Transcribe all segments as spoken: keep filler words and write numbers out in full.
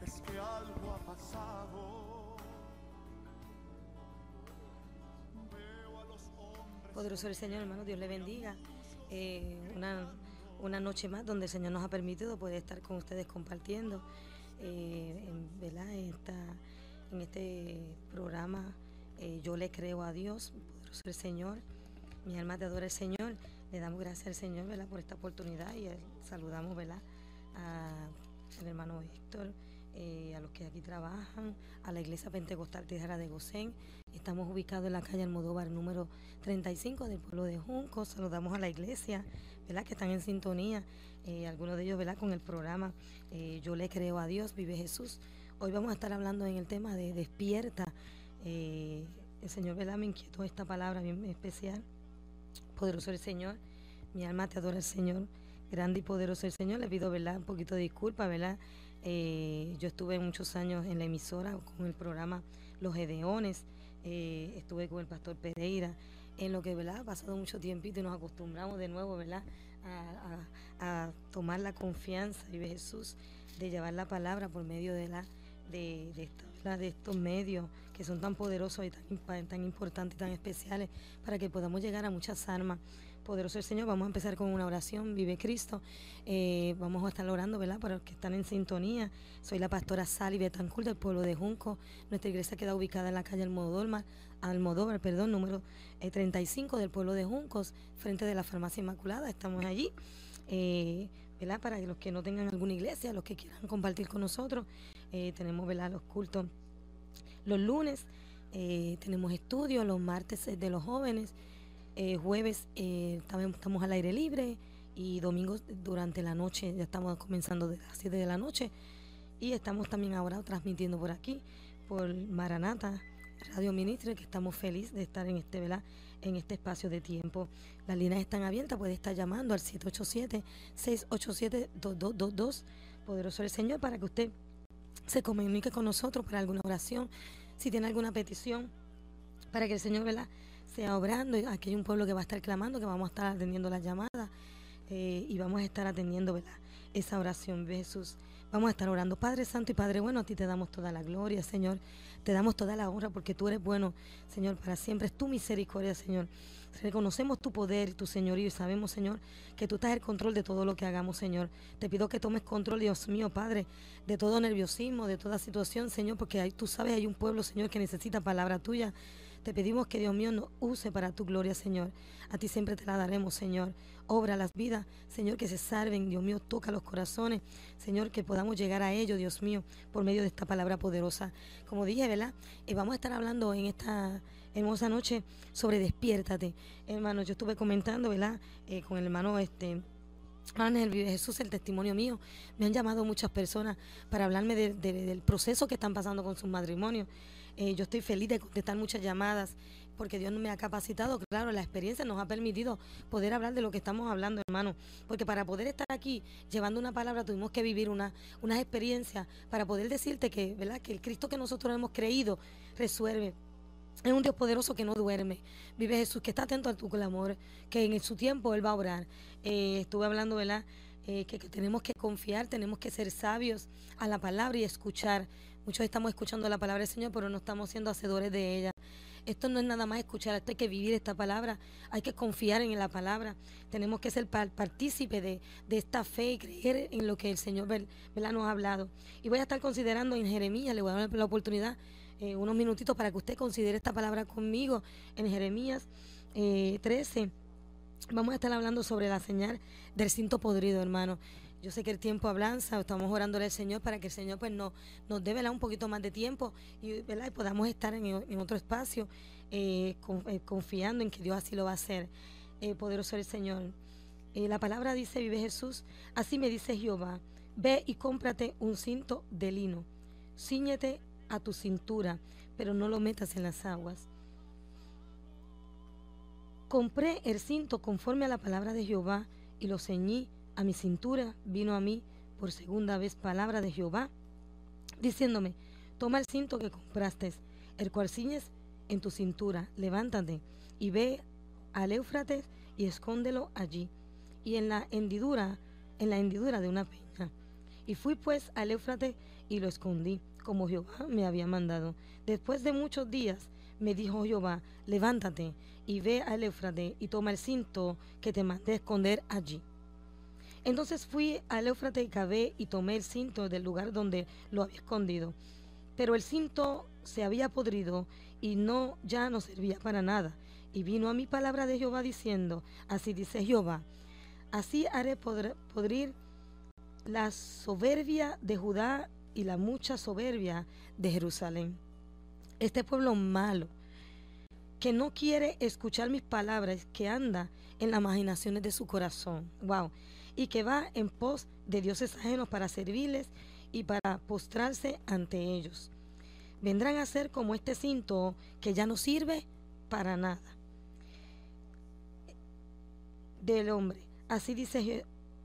es que algo ha pasado. Veo a los hombres. Poderoso el Señor, hermano, Dios le bendiga. Eh, una, una noche más donde el Señor nos ha permitido poder estar con ustedes compartiendo eh, en, ¿verdad? En, esta, en este programa. Eh, yo le creo a Dios, poderoso el Señor. Mi alma te adora el Señor. Le damos gracias al Señor, ¿verdad?, por esta oportunidad y eh, saludamos, ¿verdad?, al hermano Héctor, eh, a los que aquí trabajan, a la Iglesia Pentecostal Tierra de Gosén. Estamos ubicados en la calle Almodóvar número treinta y cinco del pueblo de Junco. Saludamos a la iglesia, ¿verdad?, que están en sintonía, eh, algunos de ellos, ¿verdad?, con el programa eh, Yo le creo a Dios, vive Jesús. Hoy vamos a estar hablando en el tema de despierta. Eh, el Señor, ¿verdad?, me inquietó esta palabra bien especial. Poderoso el Señor, mi alma te adora el Señor, grande y poderoso el Señor. Le pido, ¿verdad?, un poquito de disculpa, ¿verdad? Eh, yo estuve muchos años en la emisora con el programa Los Gedeones, eh, estuve con el pastor Pereira, en lo que, ¿verdad?, ha pasado mucho tiempito y nos acostumbramos de nuevo, ¿verdad?, a, a, a tomar la confianza, vive Jesús, de llevar la palabra por medio de la de, de, esta, de estos medios que son tan poderosos y tan, tan importantes y tan especiales para que podamos llegar a muchas almas. Poderoso el Señor. Vamos a empezar con una oración. Vive Cristo. Eh, vamos a estar orando, ¿verdad?, para los que están en sintonía. Soy la pastora Sally Betancourt del pueblo de Junco. Nuestra iglesia queda ubicada en la calle Almodóvar, Almodóvar perdón, número eh, treinta y cinco del pueblo de Juncos, frente de la Farmacia Inmaculada. Estamos allí, eh, ¿verdad?, para los que no tengan alguna iglesia, los que quieran compartir con nosotros. Eh, tenemos, ¿verdad?, los cultos los lunes, eh, tenemos estudios los martes de los jóvenes, eh, jueves eh, también estamos al aire libre y domingos durante la noche, ya estamos comenzando desde las siete de la noche y estamos también ahora transmitiendo por aquí, por Maranata Radio Ministry, que estamos felices de estar en este, ¿verdad?, en este espacio de tiempo. Las líneas están abiertas, puede estar llamando al siete ocho siete, seis ocho siete, dos dos dos dos. Poderoso el Señor, para que usted se comunique con nosotros para alguna oración, si tiene alguna petición, para que el Señor, ¿verdad?, sea obrando. Aquí hay un pueblo que va a estar clamando, que vamos a estar atendiendo las llamadas eh, y vamos a estar atendiendo, ¿verdad?, esa oración, Jesús. Vamos a estar orando. Padre Santo y Padre bueno, a ti te damos toda la gloria, Señor. Te damos toda la honra porque tú eres bueno, Señor, para siempre. Es tu misericordia, Señor. Reconocemos tu poder y tu señorío y sabemos, Señor, que tú estás en control de todo lo que hagamos, Señor. Te pido que tomes control, Dios mío, Padre, de todo nerviosismo, de toda situación, Señor, porque hay, tú sabes, hay un pueblo, Señor, que necesita palabra tuya. Te pedimos que, Dios mío, nos use para tu gloria, Señor. A ti siempre te la daremos, Señor. Obra las vidas, Señor, que se salven, Dios mío, toca los corazones, Señor, que podamos llegar a ellos, Dios mío, por medio de esta palabra poderosa. Como dije, ¿verdad? Eh, vamos a estar hablando en esta hermosa noche sobre despiértate. Hermano, yo estuve comentando, ¿verdad?, eh, con el hermano este Ángel, vive Jesús, el testimonio mío. Me han llamado muchas personas para hablarme de, de, del proceso que están pasando con sus matrimonios. Eh, yo estoy feliz de contestar muchas llamadas porque Dios me ha capacitado. Claro, la experiencia nos ha permitido poder hablar de lo que estamos hablando, hermano. Porque para poder estar aquí llevando una palabra tuvimos que vivir una, unas experiencias para poder decirte que, ¿verdad?, que el Cristo que nosotros hemos creído resuelve. Es un Dios poderoso que no duerme. Vive Jesús, que está atento a tu clamor, que en su tiempo Él va a orar. Eh, estuve hablando, ¿verdad?, eh, que, que tenemos que confiar, tenemos que ser sabios a la palabra y escuchar. Muchos estamos escuchando la palabra del Señor, pero no estamos siendo hacedores de ella. Esto no es nada más escuchar, esto hay que vivir esta palabra, hay que confiar en la palabra. Tenemos que ser partícipe de, de esta fe y creer en lo que el Señor, ¿verdad?, nos ha hablado. Y voy a estar considerando en Jeremías, le voy a dar la oportunidad, Eh, unos minutitos para que usted considere esta palabra conmigo. En Jeremías eh, trece vamos a estar hablando sobre la señal del cinto podrido, hermano. Yo sé que el tiempo avanza, estamos orándole al Señor para que el Señor pues no, nos dé, ¿verdad?, un poquito más de tiempo y, ¿verdad?, y podamos estar en, en otro espacio eh, con, eh, confiando en que Dios así lo va a hacer. Eh, poderoso el Señor. Eh, la palabra dice, vive Jesús, así me dice Jehová, ve y cómprate un cinto de lino, cíñete a tu cintura, pero no lo metas en las aguas. Compré el cinto conforme a la palabra de Jehová y lo ceñí a mi cintura. Vino a mí por segunda vez palabra de Jehová, diciéndome, toma el cinto que compraste, el cual ciñes en tu cintura, levántate y ve al Éufrates y escóndelo allí, y en la hendidura, en la hendidura de una peña. Y fui pues al Éufrates y lo escondí, como Jehová me había mandado. Después de muchos días me dijo Jehová, levántate y ve al Éufrates y toma el cinto que te mandé esconder allí. Entonces fui al Éufrates y cavé y tomé el cinto del lugar donde lo había escondido. Pero el cinto se había podrido y no ya no servía para nada. Y vino a mí palabra de Jehová diciendo, así dice Jehová, así haré podr- podrir la soberbia de Judá y la mucha soberbia de Jerusalén. Este pueblo malo, que no quiere escuchar mis palabras, que anda en las imaginaciones de su corazón. Wow. Y que va en pos de dioses ajenos para servirles y para postrarse ante ellos. Vendrán a ser como este cinto que ya no sirve para nada del hombre. Así dice,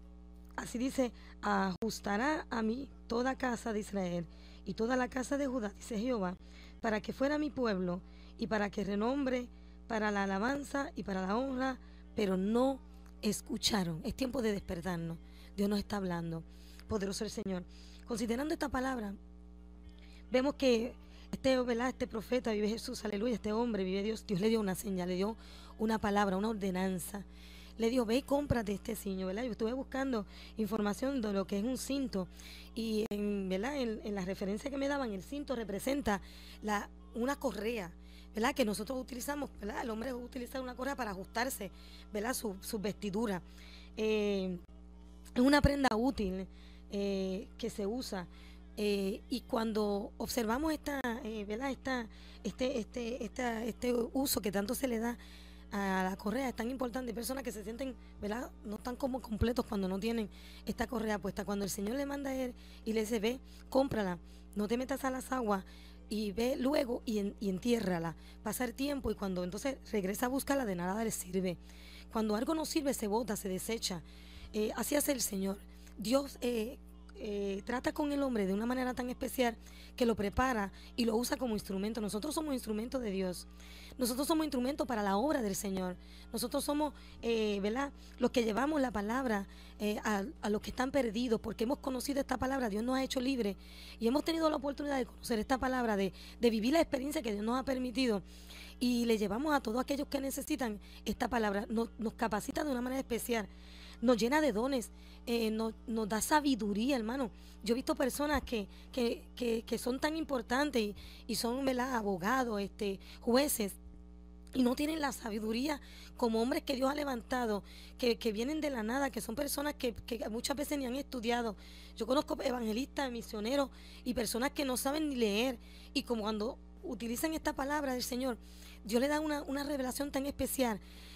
así dice, ajustará a mí toda casa de Israel y toda la casa de Judá, dice Jehová, para que fuera mi pueblo y para que renombre, para la alabanza y para la honra, pero no escucharon. Es tiempo de despertarnos. Dios nos está hablando. Poderoso el Señor. Considerando esta palabra, vemos que este, ¿verdad? Este profeta vive Jesús, aleluya, este hombre vive Dios. Dios le dio una señal, le dio una palabra, una ordenanza. Le dijo, ve y cómprate este cinto, ¿verdad? Yo estuve buscando información de lo que es un cinto y en, ¿verdad? En, en la referencia que me daban, el cinto representa la, una correa, ¿verdad? Que nosotros utilizamos, ¿verdad? El hombre utiliza una correa para ajustarse, ¿verdad? Su, su vestidura. Eh, es una prenda útil eh, que se usa. Eh, y cuando observamos esta, eh, ¿verdad? Esta, este, este, esta, este uso que tanto se le da a la correa es tan importante. Hay personas que se sienten, ¿verdad? No están como completos cuando no tienen esta correa puesta. Cuando el Señor le manda a él y le dice, ve, cómprala, no te metas a las aguas y ve luego y, en, y entiérrala. Pasa el tiempo y cuando entonces regresa a buscarla, de nada le sirve. Cuando algo no sirve, se bota, se desecha. Eh, así hace el Señor. Dios eh, eh, trata con el hombre de una manera tan especial que lo prepara y lo usa como instrumento. Nosotros somos instrumentos de Dios. Nosotros somos instrumentos para la obra del Señor. Nosotros somos, eh, ¿verdad?, los que llevamos la palabra eh, a, a los que están perdidos, porque hemos conocido esta palabra. Dios nos ha hecho libres y hemos tenido la oportunidad de conocer esta palabra, de, de vivir la experiencia que Dios nos ha permitido. Y le llevamos a todos aquellos que necesitan esta palabra. Nos, nos capacita de una manera especial. Nos llena de dones, eh, nos, nos da sabiduría, hermano. Yo he visto personas que, que, que, que son tan importantes y, y son, ¿verdad?, abogados, este, jueces, y no tienen la sabiduría como hombres que Dios ha levantado, que, que vienen de la nada, que son personas que, que muchas veces ni han estudiado. Yo conozco evangelistas, misioneros y personas que no saben ni leer, y como cuando utilizan esta palabra del Señor, Dios le da una, una revelación tan especial,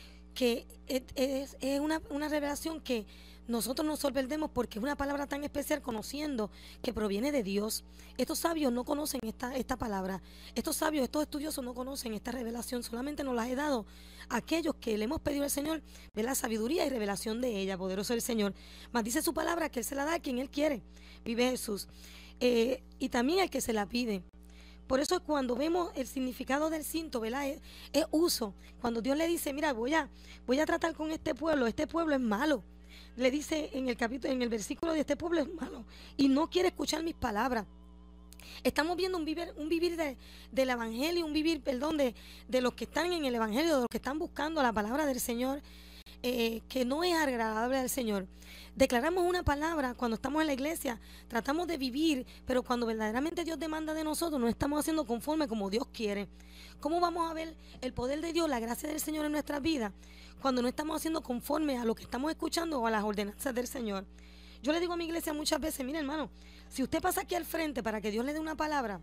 que es, es, es una, una revelación que nosotros nos sorprendemos porque es una palabra tan especial, conociendo que proviene de Dios. Estos sabios no conocen esta, esta palabra. Estos sabios, estos estudiosos no conocen esta revelación. Solamente nos la he dado a aquellos que le hemos pedido al Señor de la sabiduría y revelación de ella. Poderoso el Señor. Mas dice su palabra que Él se la da a quien Él quiere. Vive Jesús. Eh, y también al que se la pide. Por eso cuando vemos el significado del cinto, ¿verdad? Es, es uso. Cuando Dios le dice, mira, voy a, voy a tratar con este pueblo. Este pueblo es malo. Le dice en el capítulo, en el versículo de este pueblo es malo y no quiere escuchar mis palabras. Estamos viendo un vivir, un vivir de, del evangelio, un vivir, perdón, de, de los que están en el evangelio, de los que están buscando la palabra del Señor, eh, que no es agradable al Señor. Declaramos una palabra cuando estamos en la iglesia, tratamos de vivir, pero cuando verdaderamente Dios demanda de nosotros, no estamos haciendo conforme como Dios quiere. ¿Cómo vamos a ver el poder de Dios, la gracia del Señor en nuestras vidas, cuando no estamos haciendo conforme a lo que estamos escuchando o a las ordenanzas del Señor? Yo le digo a mi iglesia muchas veces, mire hermano, si usted pasa aquí al frente para que Dios le dé una palabra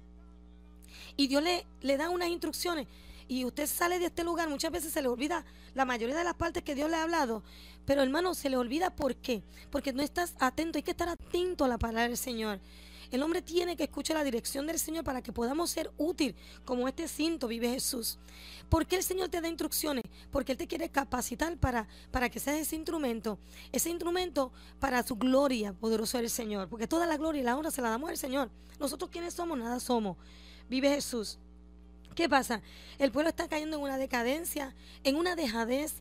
y Dios le, le da unas instrucciones y usted sale de este lugar, muchas veces se le olvida la mayoría de las partes que Dios le ha hablado, pero hermano, se le olvida. ¿Por qué? Porque no estás atento. Hay que estar atento a la palabra del Señor. El hombre tiene que escuchar la dirección del Señor para que podamos ser útil, como este cinto vive Jesús. ¿Por qué el Señor te da instrucciones? Porque Él te quiere capacitar para, para que seas ese instrumento, ese instrumento para su gloria, poderoso es el Señor. Porque toda la gloria y la honra se la damos al Señor. Nosotros, ¿quiénes somos? Nada somos. Vive Jesús. ¿Qué pasa? El pueblo está cayendo en una decadencia, en una dejadez.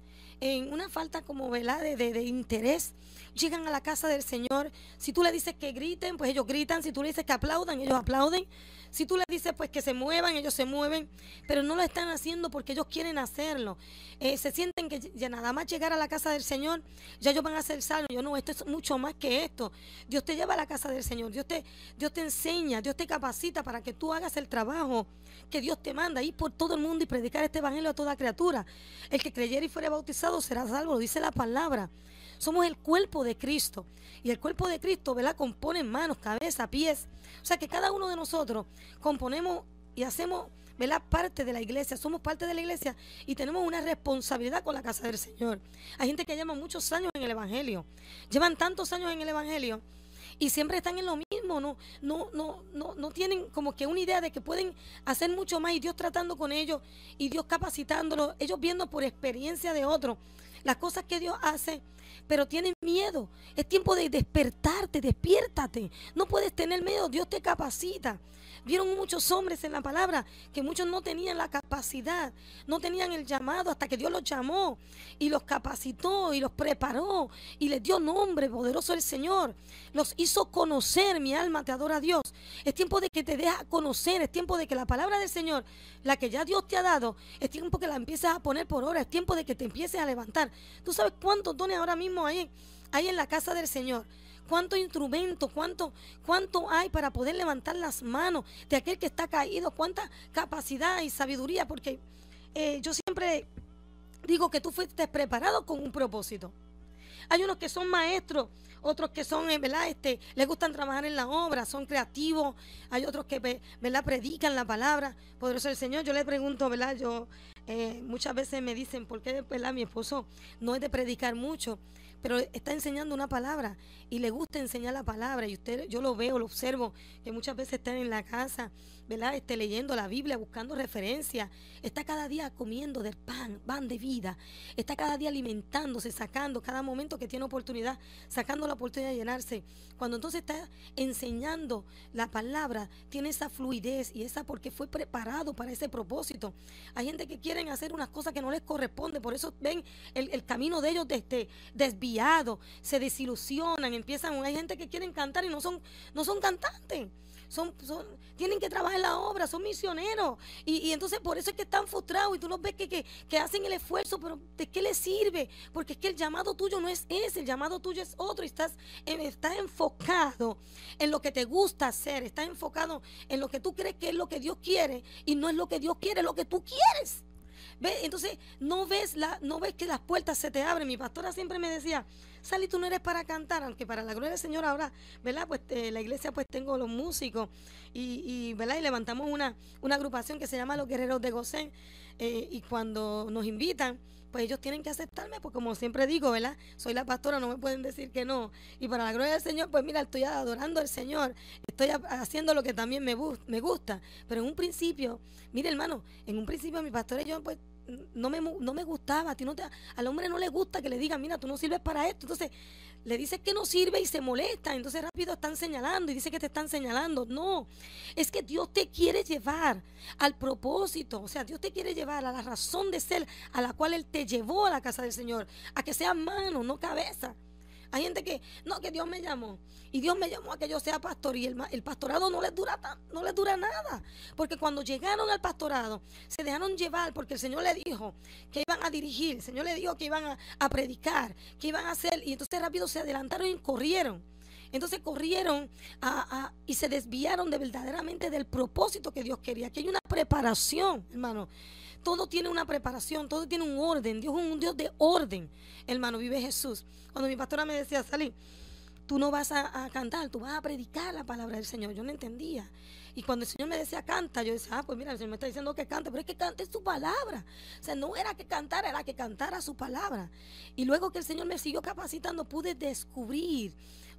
en una falta como, ¿verdad?, de, de, de interés. Llegan a la casa del Señor. Si tú le dices que griten, pues ellos gritan. Si tú le dices que aplaudan, ellos aplauden. Si tú le dices pues que se muevan, ellos se mueven. Pero no lo están haciendo porque ellos quieren hacerlo. Eh, se sienten que ya nada más llegar a la casa del Señor, ya ellos van a ser salvos. Yo no, esto es mucho más que esto. Dios te lleva a la casa del Señor. Dios te, Dios te enseña, Dios te capacita para que tú hagas el trabajo que Dios te manda. Ir por todo el mundo y predicar este evangelio a toda criatura. El que creyere y fuere bautizado será salvo, lo dice la palabra. Somos el cuerpo de Cristo. Y el cuerpo de Cristo, ¿verdad?, compone manos, cabeza, pies. O sea que cada uno de nosotros componemos y hacemos, ¿verdad?, parte de la iglesia. Somos parte de la iglesia y tenemos una responsabilidad con la casa del Señor. Hay gente que lleva muchos años en el evangelio. Llevan tantos años en el evangelio y siempre están en lo mismo. No, no, no, no, no tienen como que una idea de que pueden hacer mucho más, y Dios tratando con ellos y Dios capacitándolos, ellos viendo por experiencia de otros las cosas que Dios hace, pero tienen miedo. Es tiempo de despertarte, despiértate. No puedes tener miedo, Dios te capacita. Vieron muchos hombres en la palabra que muchos no tenían la capacidad, no tenían el llamado hasta que Dios los llamó y los capacitó y los preparó y les dio nombre. Poderoso el Señor, los hizo conocer. Mi alma te adora a Dios. Es tiempo de que te dejes conocer, es tiempo de que la palabra del Señor, la que ya Dios te ha dado, es tiempo que la empieces a poner por obra, es tiempo de que te empieces a levantar. Tú sabes cuántos dones ahora mismo hay, hay en la casa del Señor. Cuánto instrumento, cuánto, cuánto hay para poder levantar las manos de aquel que está caído, cuánta capacidad y sabiduría, porque eh, yo siempre digo que tú fuiste preparado con un propósito. Hay unos que son maestros, otros que son, eh, ¿verdad? Este, les gustan trabajar en la obra, son creativos. Hay otros que, ¿verdad?, predican la palabra. Poderoso el Señor. Yo le pregunto, ¿verdad? Yo eh, muchas veces me dicen, ¿por qué, ¿verdad?, mi esposo no es de predicar mucho, pero está enseñando una palabra y le gusta enseñar la palabra? Y usted, yo lo veo, lo observo, que muchas veces están en la casa, ¿verdad?, este, leyendo la Biblia, buscando referencias. Está cada día comiendo del pan, pan de vida. Está cada día alimentándose, sacando cada momento que tiene oportunidad, sacando la oportunidad de llenarse. Cuando entonces está enseñando la palabra, tiene esa fluidez y esa, porque fue preparado para ese propósito. Hay gente que quieren hacer unas cosas que no les corresponde, por eso ven el, el camino de ellos desde, desviado, se desilusionan, empiezan. Hay gente que quieren cantar y no son, no son cantantes. Son, son, tienen que trabajar en la obra, son misioneros. Y, y entonces por eso es que están frustrados y tú los ves que, que, que hacen el esfuerzo, pero ¿de qué les sirve? Porque es que el llamado tuyo no es ese, el llamado tuyo es otro y estás, estás enfocado en lo que te gusta hacer, estás enfocado en lo que tú crees que es lo que Dios quiere y no es lo que Dios quiere, es lo que tú quieres. ¿Ves? Entonces no ves, la, no ves que las puertas se te abren. Mi pastora siempre me decía, Sally, tú no eres para cantar, aunque para la gloria del Señor ahora, ¿verdad? Pues eh, la iglesia pues tengo los músicos y, y, ¿verdad?, y levantamos una, una agrupación que se llama Los Guerreros de Gosén, eh, y cuando nos invitan, pues ellos tienen que aceptarme, porque como siempre digo, ¿verdad?, soy la pastora, no me pueden decir que no. Y para la gloria del Señor, pues mira, estoy adorando al Señor, estoy haciendo lo que también me, me gusta. Pero en un principio, mire hermano, en un principio mi pastora y yo, pues no me, no me gustaba. A ti no te, al hombre no le gusta que le digan, mira, tú no sirves para esto. Entonces le dices que no sirve y se molesta. Entonces rápido están señalando y dice que te están señalando. No, es que Dios te quiere llevar al propósito. O sea, Dios te quiere llevar a la razón de ser a la cual Él te llevó a la casa del Señor, a que sea mano, no cabeza. Hay gente que, no, que Dios me llamó y Dios me llamó a que yo sea pastor, y el, el pastorado no les dura tan, no les dura nada, porque cuando llegaron al pastorado se dejaron llevar porque el Señor le dijo que iban a dirigir, el Señor le dijo que iban a, a predicar, que iban a hacer, y entonces rápido se adelantaron y corrieron. Entonces corrieron a, a, y se desviaron de verdaderamente del propósito que Dios quería. Que hay una preparación, hermano. Todo tiene una preparación, todo tiene un orden. Dios es un Dios de orden, hermano, vive Jesús. Cuando mi pastora me decía, Sally, tú no vas a, a cantar, tú vas a predicar la palabra del Señor. Yo no entendía. Y cuando el Señor me decía canta, yo decía, ah, pues mira, el Señor me está diciendo que cante, pero es que cante su palabra. O sea, no era que cantara, era que cantara su palabra. Y luego que el Señor me siguió capacitando, pude descubrir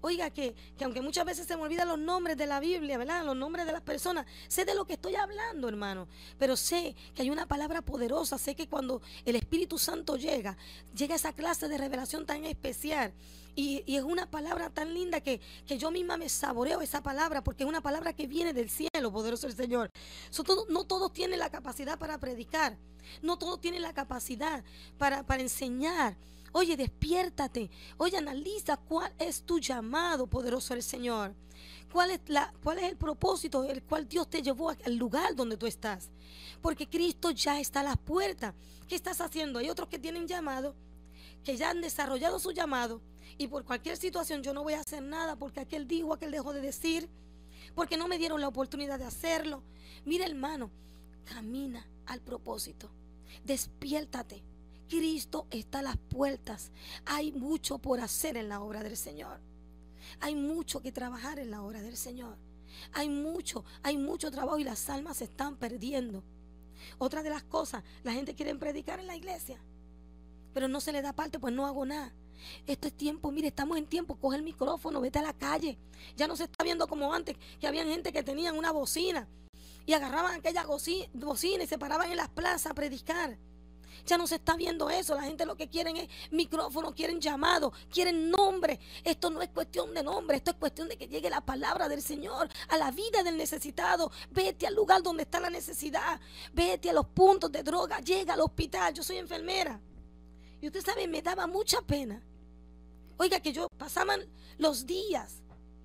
Oiga, que, que aunque muchas veces se me olvidan los nombres de la Biblia, ¿verdad? Los nombres de las personas. Sé de lo que estoy hablando, hermano. Pero sé que hay una palabra poderosa. Sé que cuando el Espíritu Santo llega, llega esa clase de revelación tan especial. Y, y es una palabra tan linda que, que yo misma me saboreo esa palabra, porque es una palabra que viene del cielo, poderoso el Señor. So, todo, no todos tienen la capacidad para predicar. No todos tienen la capacidad para, para enseñar. Oye, despiértate. Oye, analiza cuál es tu llamado, poderoso el Señor. ¿Cuál es, la, cuál es el propósito el cual Dios te llevó al lugar donde tú estás? Porque Cristo ya está a las puertas. ¿Qué estás haciendo? Hay otros que tienen llamado, que ya han desarrollado su llamado, y por cualquier situación yo no voy a hacer nada porque aquel dijo, aquel dejó de decir, porque no me dieron la oportunidad de hacerlo. Mira, hermano, camina al propósito. Despiértate. Cristo está a las puertas. Hay mucho por hacer en la obra del Señor. Hay mucho que trabajar en la obra del Señor. Hay mucho, hay mucho trabajo y las almas se están perdiendo. Otra de las cosas, la gente quiere predicar en la iglesia, pero no se le da parte, pues no hago nada. Esto es tiempo, mire, estamos en tiempo, coge el micrófono, vete a la calle. Ya no se está viendo como antes, que había gente que tenían una bocina y agarraban aquella bocina y se paraban en las plazas a predicar. Ya no se está viendo eso. La gente lo que quieren es micrófono, quieren llamado, quieren nombre. Esto no es cuestión de nombre, esto es cuestión de que llegue la palabra del Señor a la vida del necesitado. Vete al lugar donde está la necesidad, vete a los puntos de droga, llega al hospital. Yo soy enfermera y usted sabe, me daba mucha pena. Oiga, que yo pasaban los días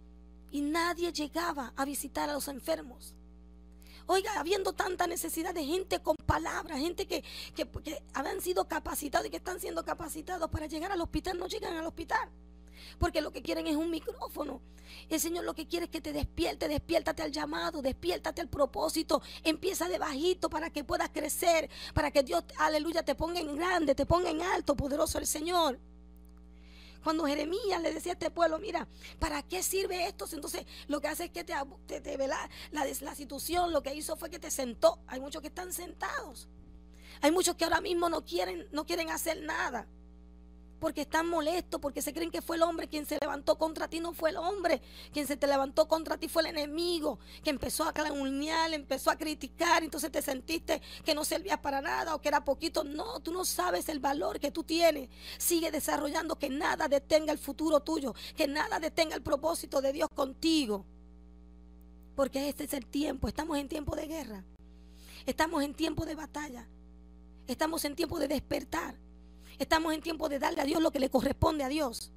y nadie llegaba a visitar a los enfermos. Oiga, habiendo tanta necesidad de gente con palabras, gente que, que, que habían sido capacitados y que están siendo capacitados para llegar al hospital, no llegan al hospital. Porque lo que quieren es un micrófono. El Señor lo que quiere es que te despierte, despiértate al llamado, despiértate al propósito. Empieza de bajito para que puedas crecer, para que Dios, aleluya, te ponga en grande, te ponga en alto, poderoso el Señor. Cuando Jeremías le decía a este pueblo, mira, ¿para qué sirve esto? Entonces lo que hace es que te, te, te la, la, la situación, lo que hizo fue que te sentó. Hay muchos que están sentados. Hay muchos que ahora mismo no quieren, no quieren hacer nada. Porque están molestos, porque se creen que fue el hombre quien se levantó contra ti. No fue el hombre quien se te levantó contra ti, fue el enemigo que empezó a calumniar, empezó a criticar. Entonces te sentiste que no servías para nada o que era poquito. No, tú no sabes el valor que tú tienes. Sigue desarrollando, que nada detenga el futuro tuyo, que nada detenga el propósito de Dios contigo. Porque este es el tiempo, estamos en tiempo de guerra, estamos en tiempo de batalla, estamos en tiempo de despertar. Estamos en tiempo de darle a Dios lo que le corresponde a Dios.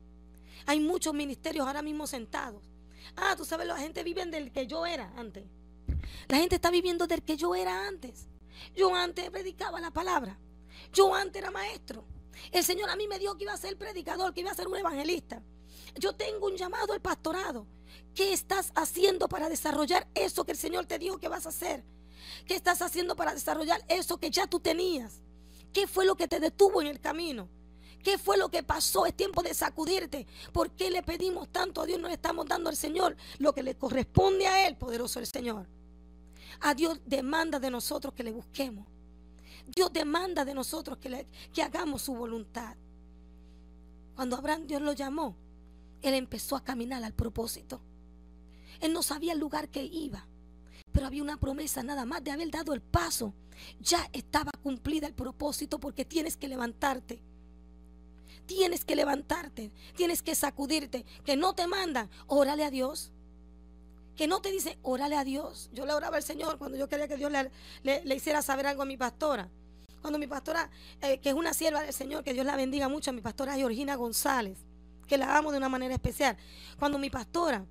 Hay muchos ministerios ahora mismo sentados. Ah, tú sabes, la gente vive del que yo era antes. La gente está viviendo del que yo era antes. Yo antes predicaba la palabra. Yo antes era maestro. El Señor a mí me dijo que iba a ser predicador, que iba a ser un evangelista. Yo tengo un llamado al pastorado. ¿Qué estás haciendo para desarrollar eso que el Señor te dijo que vas a hacer? ¿Qué estás haciendo para desarrollar eso que ya tú tenías? ¿Qué fue lo que te detuvo en el camino? ¿Qué fue lo que pasó? Es tiempo de sacudirte. ¿Por qué le pedimos tanto a Dios? No le estamos dando al Señor lo que le corresponde a Él, poderoso el Señor. A Dios demanda de nosotros que le busquemos. Dios demanda de nosotros que, le, que hagamos su voluntad. Cuando Abraham, Dios lo llamó, él empezó a caminar al propósito. Él no sabía el lugar que iba, pero había una promesa. Nada más de haber dado el paso, ya estaba cumplida el propósito, porque tienes que levantarte. Tienes que levantarte, tienes que sacudirte. Que no te mandan, órale a Dios. Que no te dicen, órale a Dios. Yo le oraba al Señor cuando yo quería que Dios le, le, le hiciera saber algo a mi pastora. Cuando mi pastora, eh, que es una sierva del Señor, que Dios la bendiga mucho, a mi pastora Georgina González, que la amo de una manera especial. Cuando mi pastora,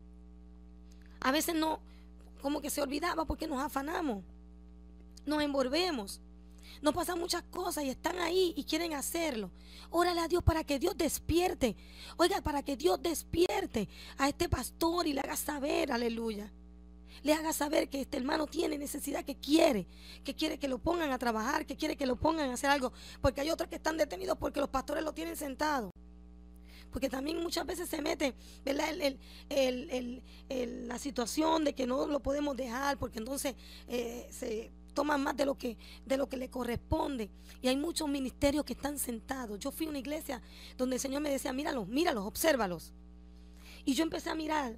a veces no, como que se olvidaba, porque nos afanamos, nos envolvemos, nos pasan muchas cosas y están ahí y quieren hacerlo. Órale a Dios para que Dios despierte. Oiga, para que Dios despierte a este pastor y le haga saber, aleluya. Le haga saber que este hermano tiene necesidad, que quiere, que quiere que lo pongan a trabajar, que quiere que lo pongan a hacer algo. Porque hay otros que están detenidos porque los pastores lo tienen sentado. Porque también muchas veces se mete, ¿verdad? El, el, el, el, el, la situación de que no lo podemos dejar, porque entonces eh, se toman más de lo que de lo que le corresponde. Y hay muchos ministerios que están sentados. Yo fui a una iglesia donde el Señor me decía, míralos, míralos, obsérvalos. Y yo empecé a mirar.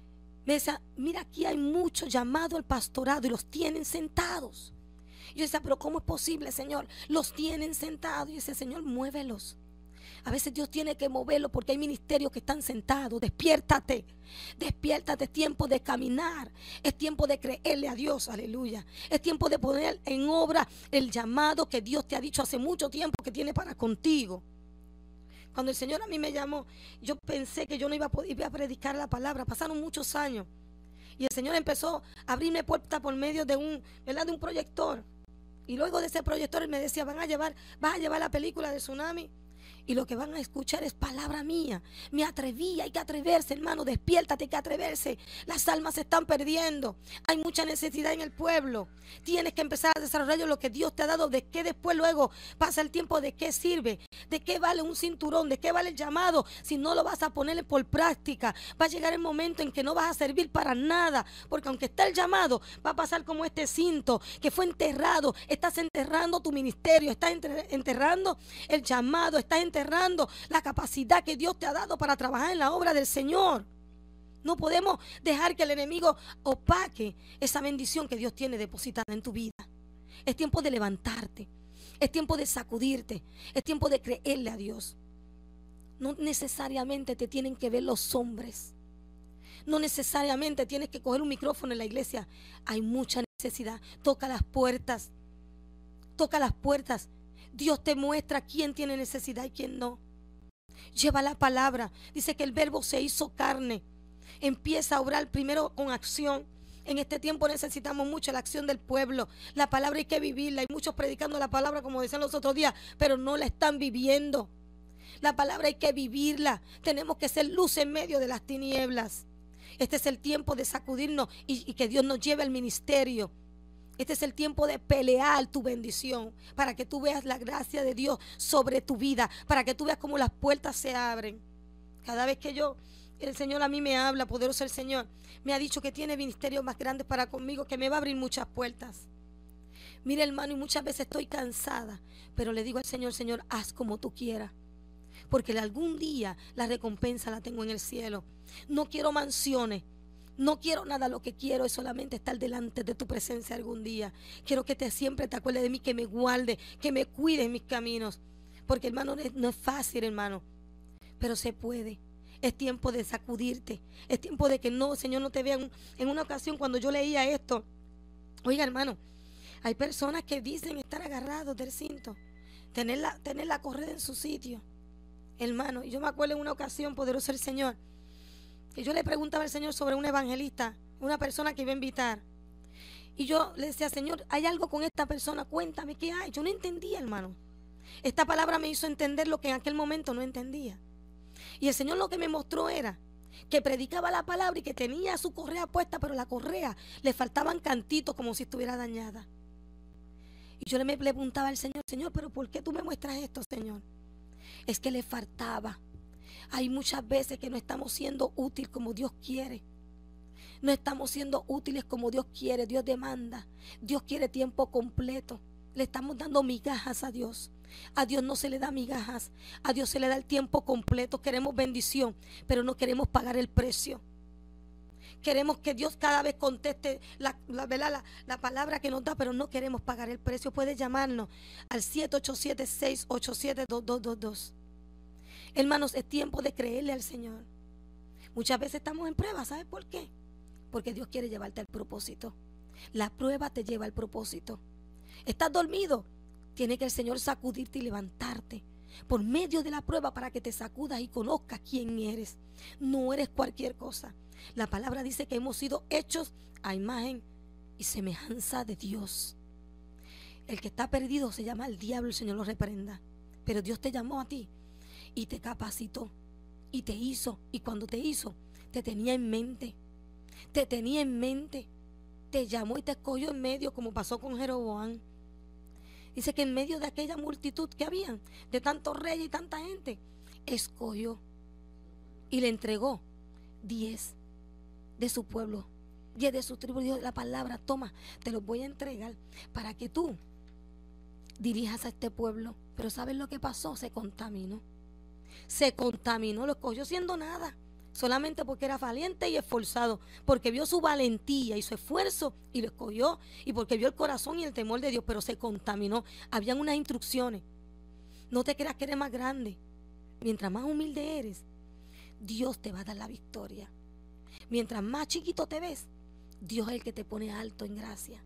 Me decía, mira, aquí hay mucho llamado al pastorado y los tienen sentados. Yo decía, pero ¿cómo es posible, Señor? Los tienen sentados. Y yo decía, Señor, muévelos. A veces Dios tiene que moverlo porque hay ministerios que están sentados. Despiértate, despiértate, es tiempo de caminar, es tiempo de creerle a Dios, aleluya. Es tiempo de poner en obra el llamado que Dios te ha dicho hace mucho tiempo que tiene para contigo. Cuando el Señor a mí me llamó, yo pensé que yo no iba a poder iba a predicar la palabra. Pasaron muchos años y el Señor empezó a abrirme puertas por medio de un, ¿verdad? de un proyector. Y luego de ese proyector él me decía, van a llevar, vas a llevar la película de Tsunami. Y lo que van a escuchar es palabra mía. Me atreví, hay que atreverse, hermano, despiértate, hay que atreverse. Las almas se están perdiendo. Hay mucha necesidad en el pueblo. Tienes que empezar a desarrollar lo que Dios te ha dado. De qué después luego pasa el tiempo, de qué sirve, de qué vale un cinturón, de qué vale el llamado si no lo vas a poner por práctica. Va a llegar el momento en que no vas a servir para nada, porque aunque está el llamado, va a pasar como este cinto que fue enterrado. Estás enterrando tu ministerio, estás enterrando el llamado, estás enterrando enterrando la capacidad que Dios te ha dado para trabajar en la obra del Señor. No podemos dejar que el enemigo opaque esa bendición que Dios tiene depositada en tu vida. Es tiempo de levantarte, es tiempo de sacudirte, es tiempo de creerle a Dios. No necesariamente te tienen que ver los hombres, no necesariamente tienes que coger un micrófono en la iglesia. Hay mucha necesidad. Toca las puertas, toca las puertas. Dios te muestra quién tiene necesidad y quién no. Lleva la palabra. Dice que el verbo se hizo carne. Empieza a obrar primero con acción. En este tiempo necesitamos mucho la acción del pueblo. La palabra hay que vivirla. Hay muchos predicando la palabra como decían los otros días, pero no la están viviendo. La palabra hay que vivirla. Tenemos que ser luz en medio de las tinieblas. Este es el tiempo de sacudirnos y, y que Dios nos lleve al ministerio. Este es el tiempo de pelear tu bendición, para que tú veas la gracia de Dios sobre tu vida, para que tú veas cómo las puertas se abren. Cada vez que yo, el Señor a mí me habla, poderoso el Señor, me ha dicho que tiene ministerios más grandes para conmigo, que me va a abrir muchas puertas. Mira, hermano, y muchas veces estoy cansada, pero le digo al Señor, Señor, haz como tú quieras, porque algún día la recompensa la tengo en el cielo. No quiero mansiones. No quiero nada, lo que quiero es solamente estar delante de tu presencia algún día. Quiero que te, siempre te acuerdes de mí, que me guarde, que me cuide en mis caminos. Porque, hermano, no es, no es fácil, hermano, pero se puede. Es tiempo de sacudirte. Es tiempo de que no, Señor, no te vean. En una ocasión cuando yo leía esto, oiga, hermano, hay personas que dicen estar agarrados del cinto, tener la, tener la correa en su sitio. Hermano, y yo me acuerdo en una ocasión, poderoso el Señor, que yo le preguntaba al Señor sobre un evangelista, una persona que iba a invitar. Y yo le decía, Señor, ¿hay algo con esta persona? Cuéntame, ¿qué hay? Yo no entendía, hermano. Esta palabra me hizo entender lo que en aquel momento no entendía. Y el Señor lo que me mostró era que predicaba la palabra y que tenía su correa puesta, pero la correa le faltaban cantitos como si estuviera dañada. Y yo le me preguntaba al Señor, Señor, ¿pero por qué tú me muestras esto, Señor? Es que le faltaba. Hay muchas veces que no estamos siendo útiles como Dios quiere. No estamos siendo útiles como Dios quiere. Dios demanda. Dios quiere tiempo completo. Le estamos dando migajas a Dios. A Dios no se le da migajas. A Dios se le da el tiempo completo. Queremos bendición, pero no queremos pagar el precio. Queremos que Dios cada vez conteste la, la, la, la palabra que nos da, pero no queremos pagar el precio. Puede llamarnos al siete ocho siete, seis ocho siete, dos dos dos dos. Hermanos, es tiempo de creerle al Señor. Muchas veces estamos en prueba, ¿sabes por qué? Porque Dios quiere llevarte al propósito. La prueba te lleva al propósito. Estás dormido, tiene que el Señor sacudirte y levantarte por medio de la prueba para que te sacudas y conozcas quién eres. No eres cualquier cosa. La palabra dice que hemos sido hechos a imagen y semejanza de Dios. El que está perdido se llama el diablo, el Señor lo reprenda. Pero Dios te llamó a ti y te capacitó y te hizo. Y cuando te hizo, te tenía en mente. Te tenía en mente. Te llamó y te escogió en medio, como pasó con Jeroboam. Dice que en medio de aquella multitud que habían, de tantos reyes y tanta gente, escogió y le entregó diez de su pueblo, diez de su tribu. Dijo la palabra, toma, te los voy a entregar para que tú dirijas a este pueblo. Pero ¿sabes lo que pasó? Se contaminó. Se contaminó, lo escogió siendo nada, solamente porque era valiente y esforzado, porque vio su valentía y su esfuerzo y lo escogió, y porque vio el corazón y el temor de Dios, pero se contaminó. Habían unas instrucciones. No te creas que eres más grande. Mientras más humilde eres, Dios te va a dar la victoria. Mientras más chiquito te ves, Dios es el que te pone alto en gracia.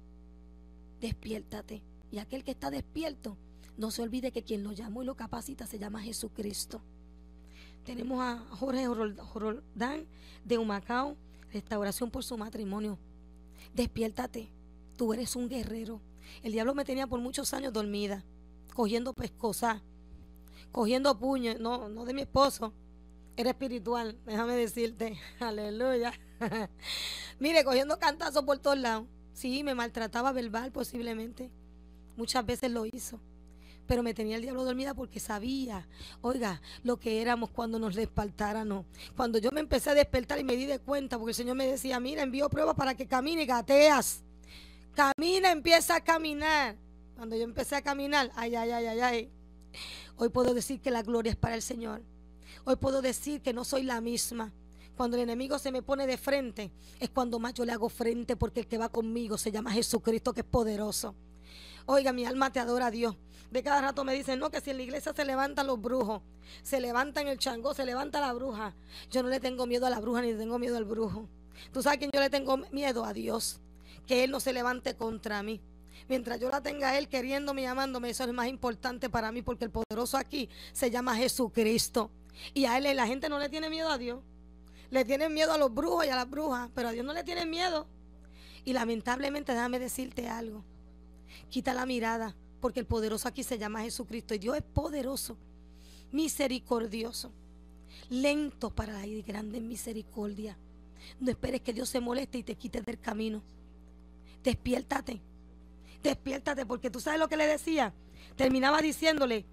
Despiértate. Y aquel que está despierto, no se olvide que quien lo llamó y lo capacita se llama Jesucristo. Tenemos a Jorge Roldán de Humacao, restauración por su matrimonio. Despiértate, tú eres un guerrero. El diablo me tenía por muchos años dormida, cogiendo pescosa, cogiendo puños, no, no de mi esposo, era espiritual, déjame decirte, aleluya. Mire, cogiendo cantazos por todos lados. Sí, me maltrataba verbal posiblemente, muchas veces lo hizo. Pero me tenía el diablo dormida porque sabía, oiga, lo que éramos cuando nos despertáramos. Cuando yo me empecé a despertar y me di de cuenta, porque el Señor me decía, mira, envío pruebas para que camine, gateas. Camina, empieza a caminar. Cuando yo empecé a caminar, ay, ay, ay, ay, ay. Hoy puedo decir que la gloria es para el Señor. Hoy puedo decir que no soy la misma. Cuando el enemigo se me pone de frente, es cuando más yo le hago frente, porque el que va conmigo se llama Jesucristo, que es poderoso. Oiga, mi alma te adora a Dios. De cada rato me dicen, no, que si en la iglesia se levantan los brujos, se levantan el changó, se levanta la bruja. Yo no le tengo miedo a la bruja ni le tengo miedo al brujo. ¿Tú sabes quién yo le tengo miedo? A Dios. Que Él no se levante contra mí. Mientras yo la tenga a Él queriéndome y amándome, eso es más importante para mí, porque el poderoso aquí se llama Jesucristo. Y a Él, la gente no le tiene miedo a Dios. Le tienen miedo a los brujos y a las brujas, pero a Dios no le tienen miedo. Y lamentablemente, déjame decirte algo. Quita la mirada, porque el poderoso aquí se llama Jesucristo. Y Dios es poderoso, misericordioso, lento para la ira y grande en misericordia. No esperes que Dios se moleste y te quite del camino. Despiértate, despiértate, porque tú sabes lo que le decía. Terminaba diciéndole,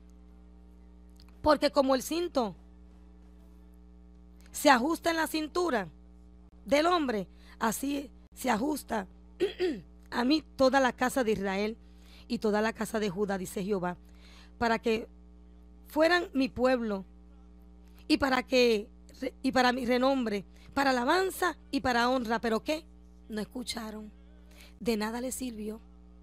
porque como el cinto se ajusta en la cintura del hombre, así se ajusta a mí toda la casa de Israel y toda la casa de Judá, dice Jehová, para que fueran mi pueblo y para que y para mi renombre, para alabanza y para honra. ¿Pero qué? No escucharon. De nada les sirvió.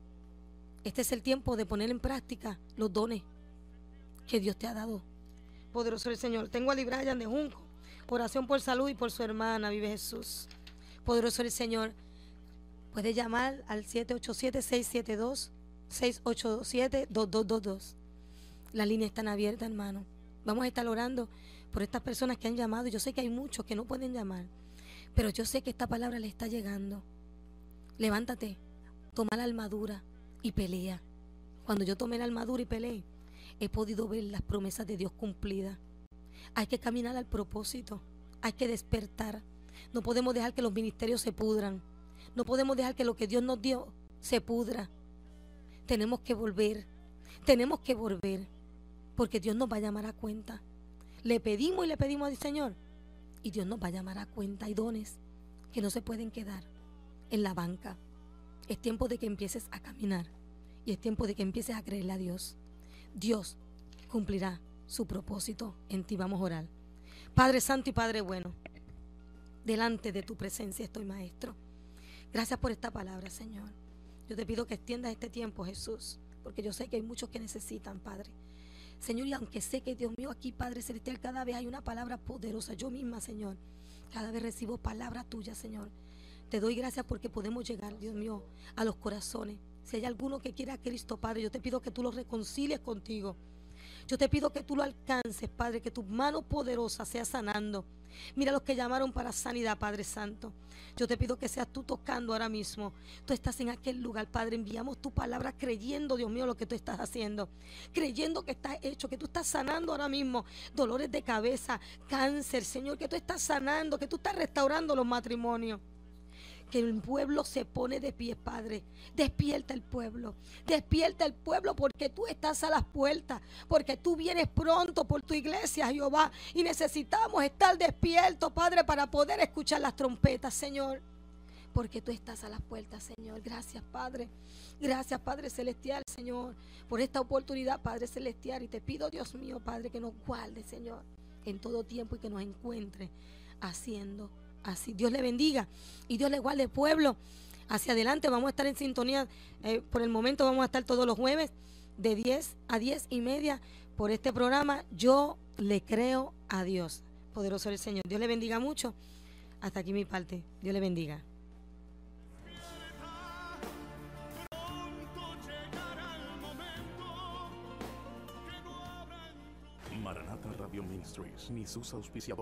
Este es el tiempo de poner en práctica los dones que Dios te ha dado. Poderoso el Señor. Tengo a Librayan de Junco. Oración por salud y por su hermana. Vive Jesús. Poderoso el Señor. Puede llamar al siete ocho siete, seis siete dos, seis ocho siete, dos dos dos dos. Las líneas están abiertas, hermano. Vamos a estar orando por estas personas que han llamado. Yo sé que hay muchos que no pueden llamar, pero yo sé que esta palabra le está llegando. Levántate, toma la armadura y pelea. Cuando yo tomé la armadura y peleé, he podido ver las promesas de Dios cumplidas. Hay que caminar al propósito. Hay que despertar. No podemos dejar que los ministerios se pudran. No podemos dejar que lo que Dios nos dio se pudra. Tenemos que volver. Tenemos que volver. Porque Dios nos va a llamar a cuenta. Le pedimos y le pedimos al Señor. Y Dios nos va a llamar a cuenta. Hay dones que no se pueden quedar en la banca. Es tiempo de que empieces a caminar. Y es tiempo de que empieces a creerle a Dios. Dios cumplirá su propósito en ti. Vamos a orar. Padre Santo y Padre bueno, delante de tu presencia estoy, Maestro. Gracias por esta palabra, Señor. Yo te pido que extiendas este tiempo, Jesús, porque yo sé que hay muchos que necesitan, Padre. Señor, y aunque sé que, Dios mío, aquí, Padre Celestial, cada vez hay una palabra poderosa. Yo misma, Señor, cada vez recibo palabra tuya, Señor. Te doy gracias porque podemos llegar, Dios mío, a los corazones. Si hay alguno que quiera a Cristo, Padre, yo te pido que tú lo reconcilies contigo. Yo te pido que tú lo alcances, Padre, que tu mano poderosa sea sanando. Mira los que llamaron para sanidad, Padre Santo. Yo te pido que seas tú tocando ahora mismo. Tú estás en aquel lugar, Padre. Enviamos tu palabra creyendo, Dios mío, lo que tú estás haciendo. Creyendo que estás hecho, que tú estás sanando ahora mismo dolores de cabeza, cáncer, Señor, que tú estás sanando, que tú estás restaurando los matrimonios. Que el pueblo se pone de pie, Padre. Despierta el pueblo. Despierta el pueblo porque tú estás a las puertas. Porque tú vienes pronto por tu iglesia, Jehová. Y necesitamos estar despiertos, Padre, para poder escuchar las trompetas, Señor. Porque tú estás a las puertas, Señor. Gracias, Padre. Gracias, Padre Celestial, Señor, por esta oportunidad, Padre Celestial. Y te pido, Dios mío, Padre, que nos guarde, Señor, en todo tiempo y que nos encuentre haciendo así. Dios le bendiga y Dios le guarde, pueblo. Hacia adelante vamos a estar en sintonía. Eh, por el momento vamos a estar todos los jueves de diez a diez y media por este programa. Yo le creo a Dios. Poderoso el Señor. Dios le bendiga mucho. Hasta aquí mi parte. Dios le bendiga. Maranatha Radio Ministries ni sus auspiciadores